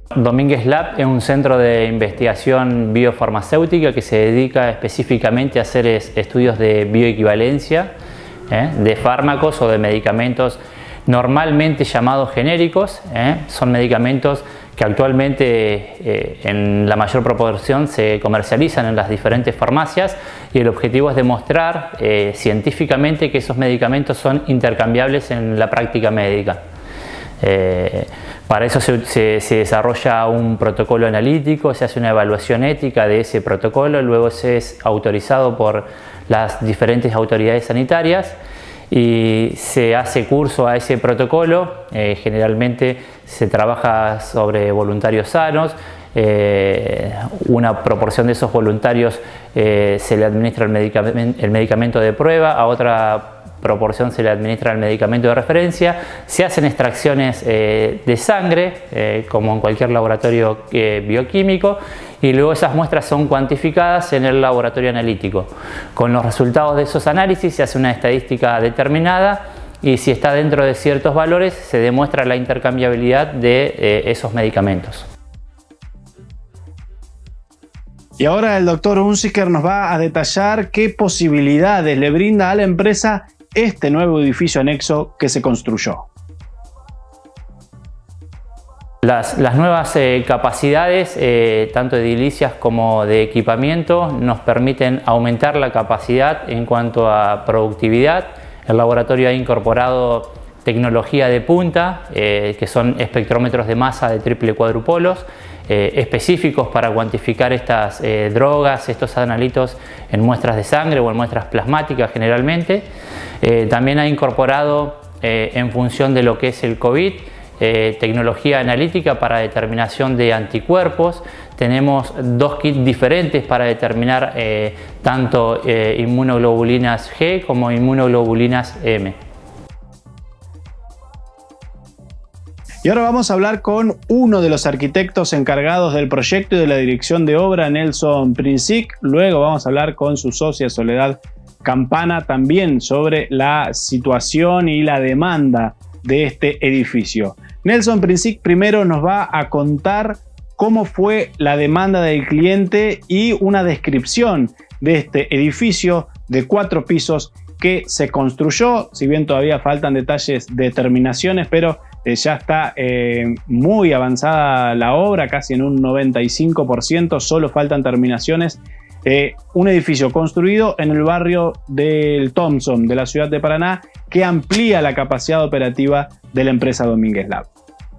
Domínguez Lab es un centro de investigación biofarmacéutica que se dedica específicamente a hacer estudios de bioequivalencia de fármacos o de medicamentos normalmente llamados genéricos. Son medicamentos que actualmente en la mayor proporción se comercializan en las diferentes farmacias y el objetivo es demostrar científicamente que esos medicamentos son intercambiables en la práctica médica. Para eso se desarrolla un protocolo analítico, se hace una evaluación ética de ese protocolo, luego se es autorizado por las diferentes autoridades sanitarias y se hace curso a ese protocolo. Generalmente se trabaja sobre voluntarios sanos, una proporción de esos voluntarios se le administra el medicamento de prueba, a otra proporción se le administra el medicamento de referencia, se hacen extracciones de sangre, como en cualquier laboratorio bioquímico, y luego esas muestras son cuantificadas en el laboratorio analítico. Con los resultados de esos análisis se hace una estadística determinada y si está dentro de ciertos valores se demuestra la intercambiabilidad de esos medicamentos. Y ahora el doctor Hunziker nos va a detallar qué posibilidades le brinda a la empresa este nuevo edificio anexo que se construyó. Las nuevas capacidades, tanto edilicias como de equipamiento, nos permiten aumentar la capacidad en cuanto a productividad. El laboratorio ha incorporado tecnología de punta, que son espectrómetros de masa de triple cuadrupolos, específicos para cuantificar estas drogas, estos analitos en muestras de sangre o en muestras plasmáticas generalmente. También ha incorporado, en función de lo que es el COVID, tecnología analítica para determinación de anticuerpos. Tenemos dos kits diferentes para determinar tanto inmunoglobulinas G como inmunoglobulinas M. Y ahora vamos a hablar con uno de los arquitectos encargados del proyecto y de la dirección de obra, Nelson Princic. Luego vamos a hablar con su socia Soledad Campana también sobre la situación y la demanda de este edificio. Nelson Princic primero nos va a contar cómo fue la demanda del cliente y una descripción de este edificio de 4 pisos que se construyó, si bien todavía faltan detalles de terminaciones, pero ya está muy avanzada la obra, casi en un 95%, solo faltan terminaciones. Un edificio construido en el barrio del Thompson de la ciudad de Paraná que amplía la capacidad operativa de la empresa Domínguez Lab.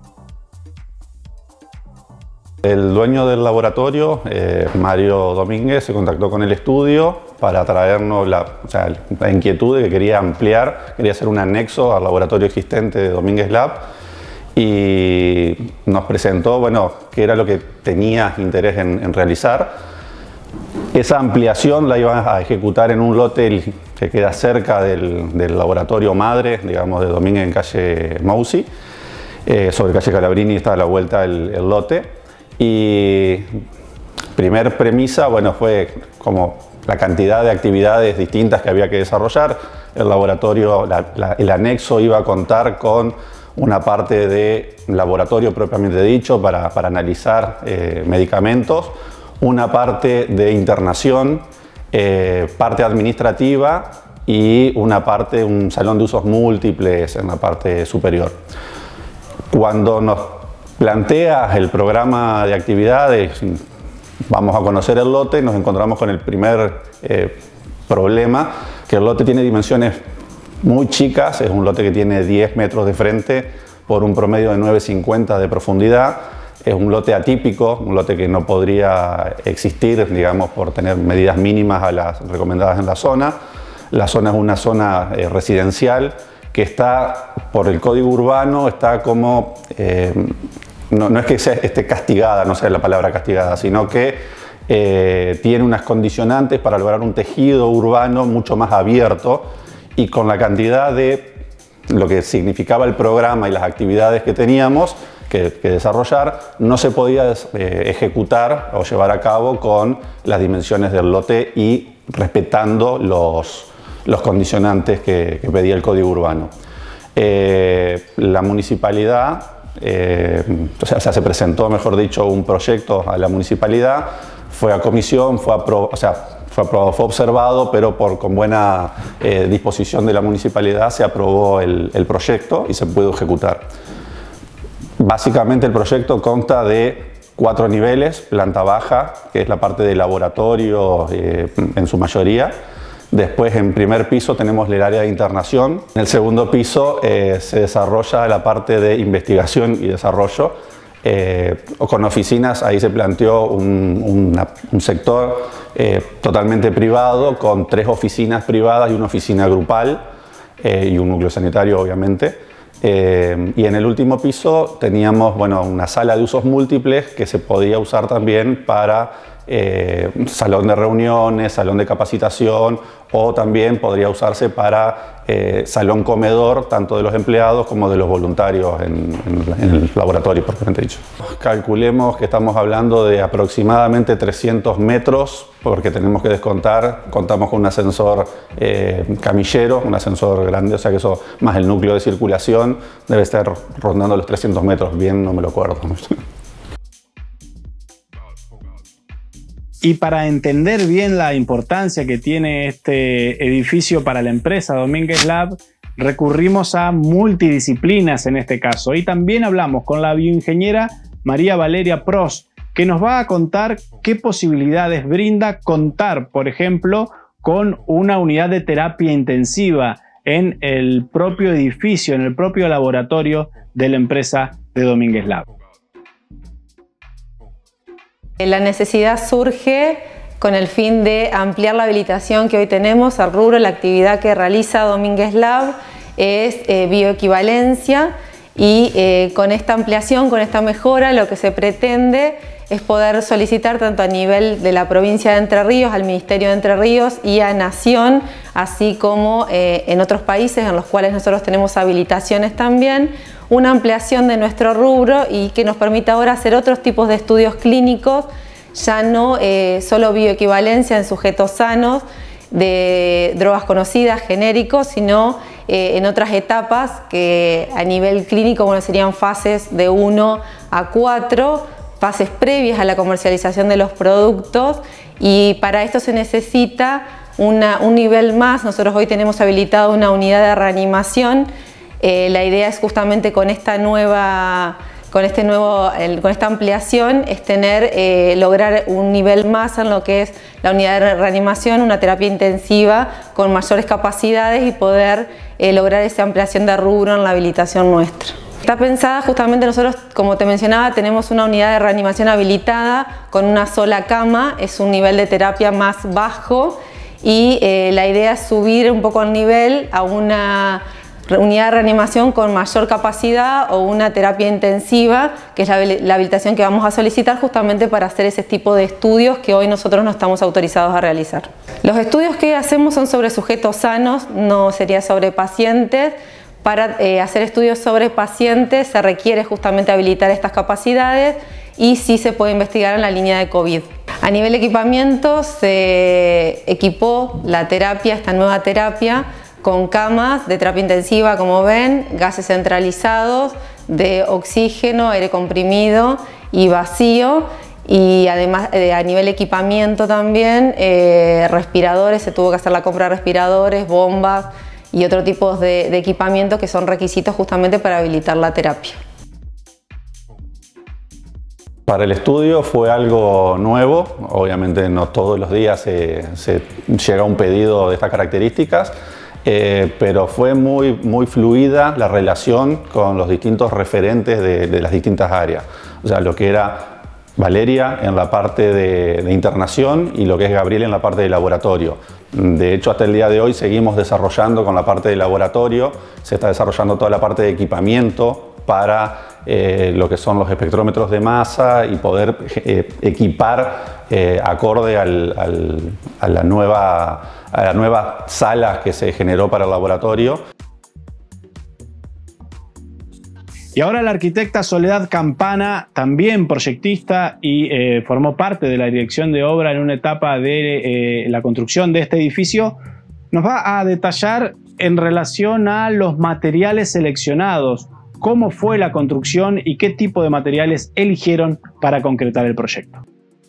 El dueño del laboratorio, Mario Domínguez, se contactó con el estudio para traernos la inquietud de que quería ampliar, quería hacer un anexo al laboratorio existente de Domínguez Lab y nos presentó, bueno, qué era lo que tenía interés en realizar. Esa ampliación la iban a ejecutar en un lote que queda cerca del laboratorio madre, digamos, de Domínguez en calle Mousi, sobre calle Calabrini está a la vuelta el lote. Y primer premisa, bueno, fue como la cantidad de actividades distintas que había que desarrollar. El laboratorio, el anexo iba a contar con una parte de laboratorio propiamente dicho para analizar medicamentos, una parte de internación, parte administrativa y una parte, un salón de usos múltiples en la parte superior. Cuando nos plantea el programa de actividades, vamos a conocer el lote, nos encontramos con el primer problema, que el lote tiene dimensiones muy chicas, es un lote que tiene 10 metros de frente por un promedio de 9,50 de profundidad, es un lote atípico, un lote que no podría existir, digamos, por tener medidas mínimas a las recomendadas en la zona. La zona es una zona residencial que está, por el código urbano, está como, no es que esté castigada, no sé la palabra castigada, sino que tiene unas condicionantes para lograr un tejido urbano mucho más abierto y con la cantidad de lo que significaba el programa y las actividades que teníamos que desarrollar, no se podía ejecutar o llevar a cabo con las dimensiones del lote y respetando los condicionantes que pedía el código urbano. La municipalidad o sea, se presentó, mejor dicho, un proyecto a la municipalidad, fue a comisión, fue aprobado, fue observado, pero con buena disposición de la municipalidad se aprobó el proyecto y se pudo ejecutar. Básicamente el proyecto consta de 4 niveles: planta baja, que es la parte de laboratorio en su mayoría. Después, en primer piso tenemos el área de internación. En el segundo piso se desarrolla la parte de investigación y desarrollo. Con oficinas, ahí se planteó un sector totalmente privado, con 3 oficinas privadas y una oficina grupal y un núcleo sanitario, obviamente. Y en el último piso teníamos, bueno, una sala de usos múltiples que se podía usar también para salón de reuniones, salón de capacitación, o también podría usarse para salón comedor, tanto de los empleados como de los voluntarios en el laboratorio, propiamente dicho. Calculemos que estamos hablando de aproximadamente 300 metros, porque tenemos que descontar, contamos con un ascensor camillero, un ascensor grande, o sea que eso más el núcleo de circulación debe estar rondando los 300 metros, bien no me lo acuerdo. Y para entender bien la importancia que tiene este edificio para la empresa Domínguez Lab, recurrimos a multidisciplinas en este caso. Y también hablamos con la bioingeniera María Valeria Prost, que nos va a contar qué posibilidades brinda contar, por ejemplo, con una unidad de terapia intensiva en el propio edificio, en el propio laboratorio de la empresa de Domínguez Lab. La necesidad surge con el fin de ampliar la habilitación que hoy tenemos al rubro. La actividad que realiza Domínguez Lab es bioequivalencia, y con esta ampliación, con esta mejora, lo que se pretende es poder solicitar tanto a nivel de la provincia de Entre Ríos, al Ministerio de Entre Ríos y a Nación, así como en otros países en los cuales nosotros tenemos habilitaciones también, una ampliación de nuestro rubro y que nos permita ahora hacer otros tipos de estudios clínicos, ya no solo bioequivalencia en sujetos sanos de drogas conocidas, genéricos, sino en otras etapas que a nivel clínico, bueno, serían fases de 1 a 4, fases previas a la comercialización de los productos, y para esto se necesita un nivel más. Nosotros hoy tenemos habilitado una unidad de reanimación. La idea es justamente con esta ampliación es lograr un nivel más en lo que es la unidad de reanimación, una terapia intensiva con mayores capacidades, y poder lograr esa ampliación de rubro en la habilitación nuestra. Está pensada justamente, nosotros, como te mencionaba, tenemos una unidad de reanimación habilitada con una sola cama, es un nivel de terapia más bajo, y la idea es subir un poco el nivel a una unidad de reanimación con mayor capacidad o una terapia intensiva, que es la habilitación que vamos a solicitar justamente para hacer ese tipo de estudios que hoy nosotros no estamos autorizados a realizar. Los estudios que hacemos son sobre sujetos sanos, no sería sobre pacientes. Para hacer estudios sobre pacientes se requiere justamente habilitar estas capacidades, y sí se puede investigar en la línea de COVID. A nivel de equipamiento se equipó la terapia, esta nueva terapia, con camas de terapia intensiva, como ven, gases centralizados de oxígeno, aire comprimido y vacío, y además a nivel de equipamiento también, respiradores, se tuvo que hacer la compra de respiradores, bombas y otro tipo de equipamiento que son requisitos justamente para habilitar la terapia. Para el estudio fue algo nuevo, obviamente no todos los días se llega un pedido de estas características, pero fue muy fluida la relación con los distintos referentes de las distintas áreas. O sea, lo que era Valeria en la parte de internación y lo que es Gabriel en la parte de laboratorio. De hecho, hasta el día de hoy seguimos desarrollando con la parte de laboratorio, se está desarrollando toda la parte de equipamiento para lo que son los espectrómetros de masa y poder equipar acorde a las nuevas salas que se generó para el laboratorio. Y ahora la arquitecta Soledad Campana, también proyectista y formó parte de la dirección de obra en una etapa de la construcción de este edificio, nos va a detallar en relación a los materiales seleccionados cómo fue la construcción y qué tipo de materiales eligieron para concretar el proyecto.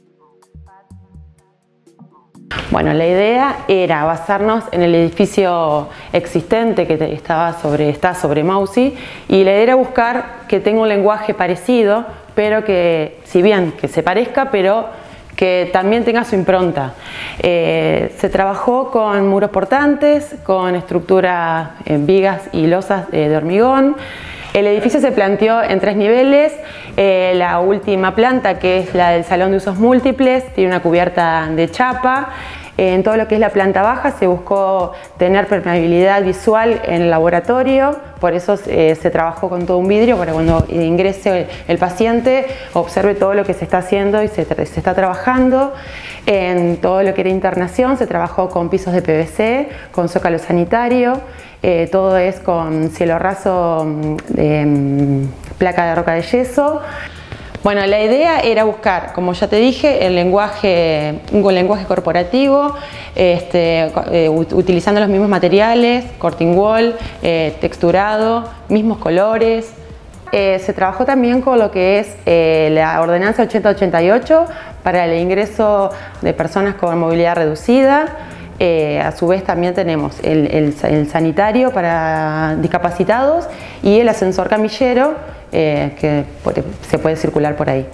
Bueno, la idea era basarnos en el edificio existente que está sobre Mausi, y la idea era buscar que tenga un lenguaje parecido, pero que, si bien que se parezca, pero que también tenga su impronta. Se trabajó con muros portantes, con estructura en vigas y losas de hormigón. El edificio se planteó en 3 niveles. La última planta, que es la del salón de usos múltiples, tiene una cubierta de chapa. En todo lo que es la planta baja se buscó tener permeabilidad visual en el laboratorio, por eso se trabajó con todo un vidrio para cuando ingrese el paciente observe todo lo que se está haciendo y se está trabajando. En todo lo que era internación se trabajó con pisos de PVC, con zócalo sanitario, todo es con cielo raso de placa de roca de yeso. Bueno, la idea era buscar, como ya te dije, un lenguaje corporativo, utilizando los mismos materiales, curtain wall, texturado, mismos colores. Se trabajó también con lo que es la ordenanza 8088 para el ingreso de personas con movilidad reducida. A su vez también tenemos el sanitario para discapacitados y el ascensor camillero, que se puede circular por ahí.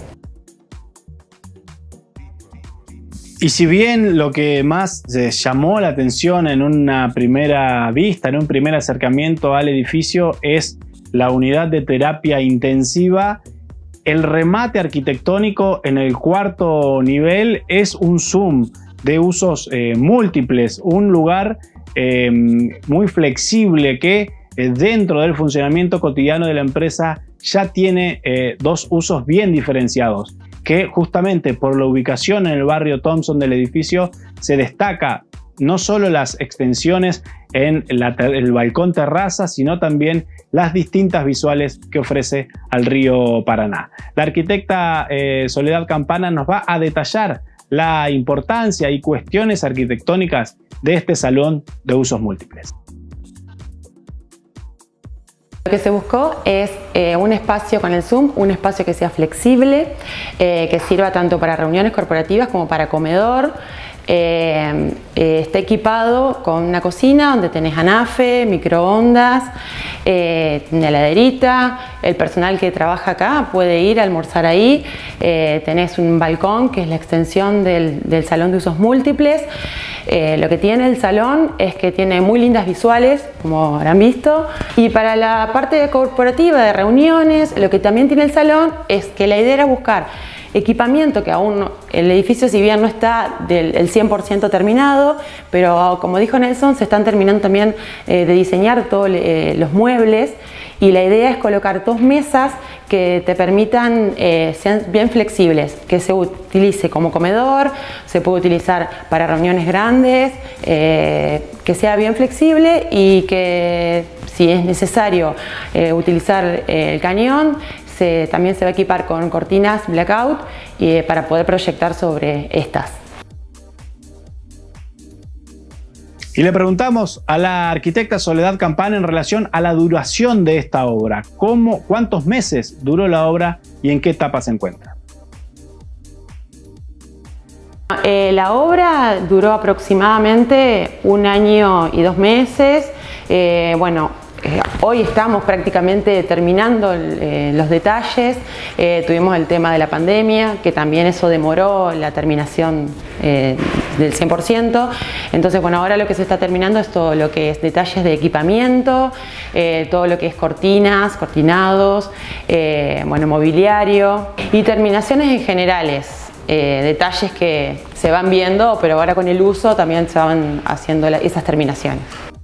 Y si bien lo que más llamó la atención en una primera vista, en un primer acercamiento al edificio, es la unidad de terapia intensiva, el remate arquitectónico en el 4º nivel es un zoom de usos múltiples, un lugar muy flexible que dentro del funcionamiento cotidiano de la empresa ya tiene 2 usos bien diferenciados, que justamente por la ubicación en el barrio Thompson del edificio se destaca no solo las extensiones en el balcón terraza, sino también las distintas visuales que ofrece al río Paraná. La arquitecta Soledad Campana nos va a detallar la importancia y cuestiones arquitectónicas de este salón de usos múltiples. Lo que se buscó es un espacio con el Zoom, un espacio que sea flexible, que sirva tanto para reuniones corporativas como para comedor. Está equipado con una cocina donde tenés anafe, microondas, una heladerita. El personal que trabaja acá puede ir a almorzar ahí. Tenés un balcón que es la extensión del salón de usos múltiples. Lo que tiene el salón es que tiene muy lindas visuales, como habrán visto, y para la parte corporativa de reuniones, lo que también tiene el salón es que la idea era buscar equipamiento que aún el edificio, si bien no está del 100% terminado, pero como dijo Nelson, se están terminando también de diseñar todos los muebles, y la idea es colocar 2 mesas que te permitan sean bien flexibles, que se utilice como comedor, se puede utilizar para reuniones grandes, que sea bien flexible y que si es necesario utilizar el cañón, también se va a equipar con cortinas blackout para poder proyectar sobre estas. Y le preguntamos a la arquitecta Soledad Campana en relación a la duración de esta obra. ¿Cuántos meses duró la obra y en qué etapa se encuentra? La obra duró aproximadamente 1 año y 2 meses. Hoy estamos prácticamente terminando los detalles. Tuvimos el tema de la pandemia, que también eso demoró la terminación del 100%. Entonces, bueno, ahora lo que se está terminando es todo lo que es detalles de equipamiento, todo lo que es cortinas, cortinados, mobiliario y terminaciones en generales. Detalles que se van viendo, pero ahora con el uso también se van haciendo esas terminaciones.